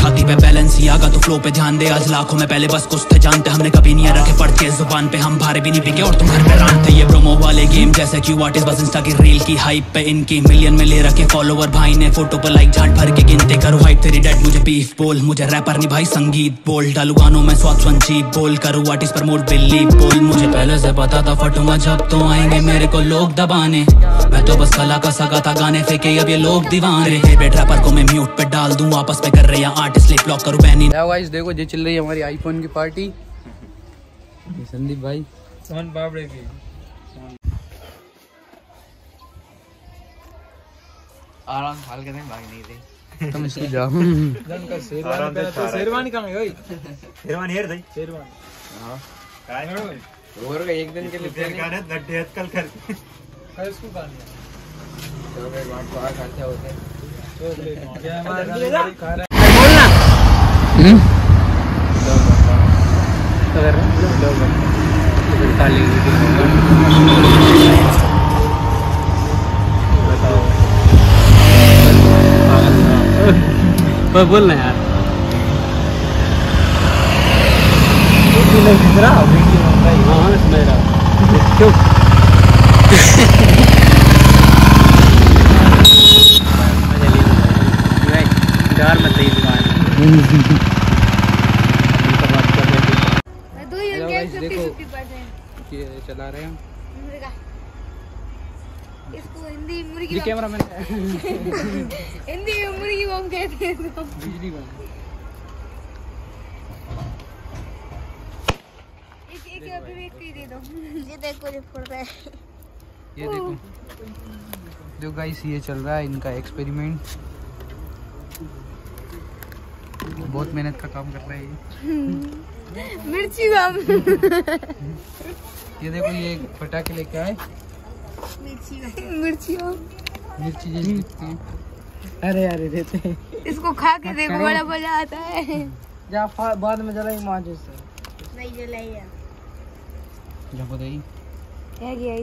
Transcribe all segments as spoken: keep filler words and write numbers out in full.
छाती पे बैलेंस ही आगा तो फ्लो पे ध्यान दे। आज लाखों में पहले बस कुछ थे जानते, हमने कभी नहीं रखे पढ़ते जुबान पे, हम भारे भी नहीं बिके और तुम घर पे रांटते। ये प्रोमो वाले गेम जैसे क्यू आर्टिस्ट बस इंस्टा की रील की हाइप पे, इनकी मिलियन में ले रखे फॉलोवर, भाई ने फोटो पर लाइक झाट भर के गिनते। करो हाइप तेरी डेड मुझे बीफ बोल, मुझे रैपर नहीं भाई संगीत बोल। डालू गानों में स्वाद संजीव बोल, करूँ आर्टिस्ट पर मोड बिल्ली बोल। मुझे पहले से पता था फटूंगा जब तो आएंगे मेरे को लोग दबाने, मैं तो बस कला का सगा था गाने फेंके अब ये लोग दीवाने। फेवरेट रैपर को मैं म्यूट पे डाल दूं, आपस में कर रहे हैं आर्टिस्ट लिप लॉक करूं बहनी। गाइस देखो ये चल रही है हमारी आईफोन की पार्टी, संदीप भाई सोन बाबड़े की आराम हाल के नहीं भाग नहीं रही तुम इसकी जाओ जन का शेरवानी पे तो शेरवानी कहां है भाई? शेरवानी हेर दई शेरवानी हां काय हो और एक दिन के लिए तेरे गाने गड्ढे कल कर कर इसको गाने तो मैं बात को आ करते होते तो ले क्या हमारा खा रहा है बोलना हम अगर लोग ताली बताओ पर बोलना यार वीडियो रहा वीडियो भाई हां सुन रहा क्यों भाई डर मत ले दुकान उनका बात कर रहे थे दो ये गैस फिफ्टी परसेंट ये चला रहे हैं इसको हिंदी मुर्गी कैमरामैन हिंदी में मुर्गी बम कहते हैं तो बिजली बम एक एक अभी भी एक दे दो ये देखो ये फोड़ रहा है ये देखो जो गाइस ये चल रहा है इनका एक्सपेरिमेंट, बहुत मेहनत का काम कर रहा है ये मिर्ची बम ये देखो ये पटाखे लेके आए मिर्ची मिर्ची मिर्ची जैसी दिखती है। अरे अरे देते हैं इसको खा के देखो बड़ा मजा आता है। जा बाद में जलाई माजे से नहीं जलाई है जब बताई क्या गया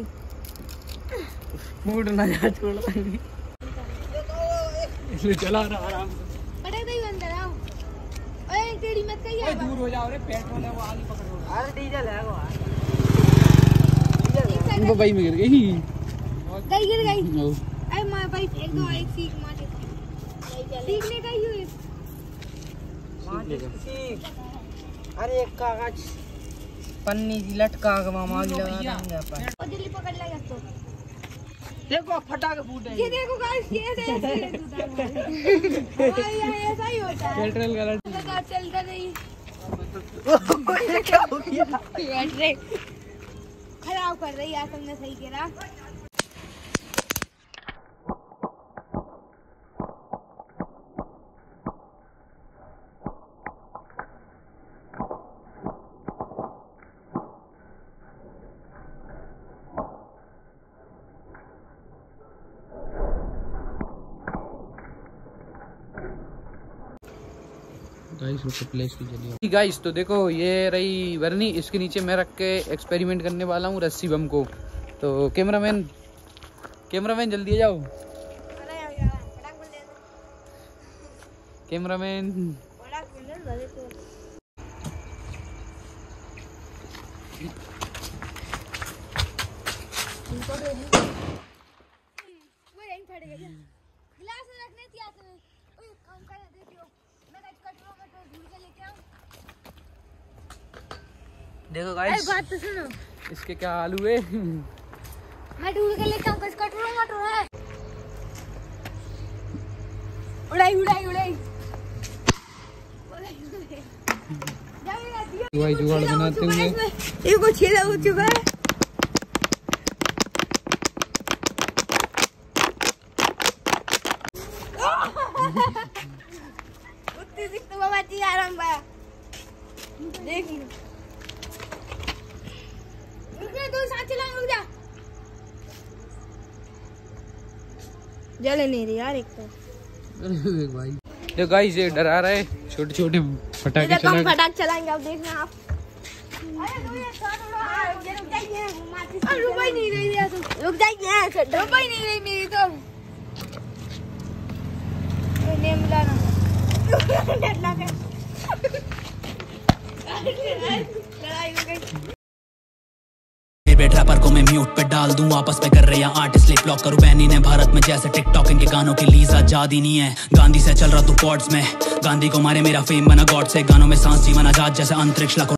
मूड ना जा छोड़ता नहीं इसलिए चला रहा आराम से पड़े नहीं अंदर आओ ओए तेरी मत कहिए दूर हो जाओ रे पेट्रोल है वो आगे पकड़ो। अरे डीजल है वो डीजल वो भाई में गिर गई गई गिर गई अरे मां भाई एक दो एक सीख मार दे सीखने का ही सीख। अरे एक कागज पन्नी सी लटका के मामा भी लगा देंगे अपन और दिल्ली पकड़ लेगा तो देखो फटाके फूटे ये देखो गाइस ये देखो ऐसा ही होता है पेट्रोल गलत लगा चलता नहीं क्या हो गया बैटरी खराब कर रही है तुमने सही करा। गाइस रुको प्लेस की चलिए गाइस तो देखो ये रही वर्नी, इसके नीचे मैं रख के एक्सपेरिमेंट करने वाला हूँ रस्सी बम को। तो कैमरामैन कैमरामैन जल्दी आ जाओ कैमरामैन देखो गाइस बात तो सुनो इसके क्या हाल हुए मैं ढूंढ के लेके आऊंगा इसका टूरो मटरो है उड़ाई उड़ाई उड़ाई भाई जुगाड़ बनाते हुए ये को छेदा हो चुका है उतनी सिक तो बाबा जी आराम बा देख दो साथ चलाएं रुक जा जले नहीं रही यार एक तो देख भाई ये गाइस ये डरा रहा है छोटे छोटे फटाके चलाएंगे फटाके चलाएंगे अब देखना आप अरे दो ये साथ उड़ा रुक जाइए अरे रुक ही नहीं रही है तो रुक जाइए रुक ही नहीं रही मेरी तो नेम मिला ना फेवरेट रैपर को मैं म्यूट पे डाल दूं, आपस में कर रहे हैं आर्टिस्ट लिप लॉक करूं बैनी ने भारत में जैसे टिकटॉक इनके गानों की लीज आजादी नहीं है। गांधी से चल रहा तू पॉड्स में, गांधी को मारे मेरा फेम बना गॉड से, गानों में सांस जीवन आजाद जैसे अंतरिक्ष लाखों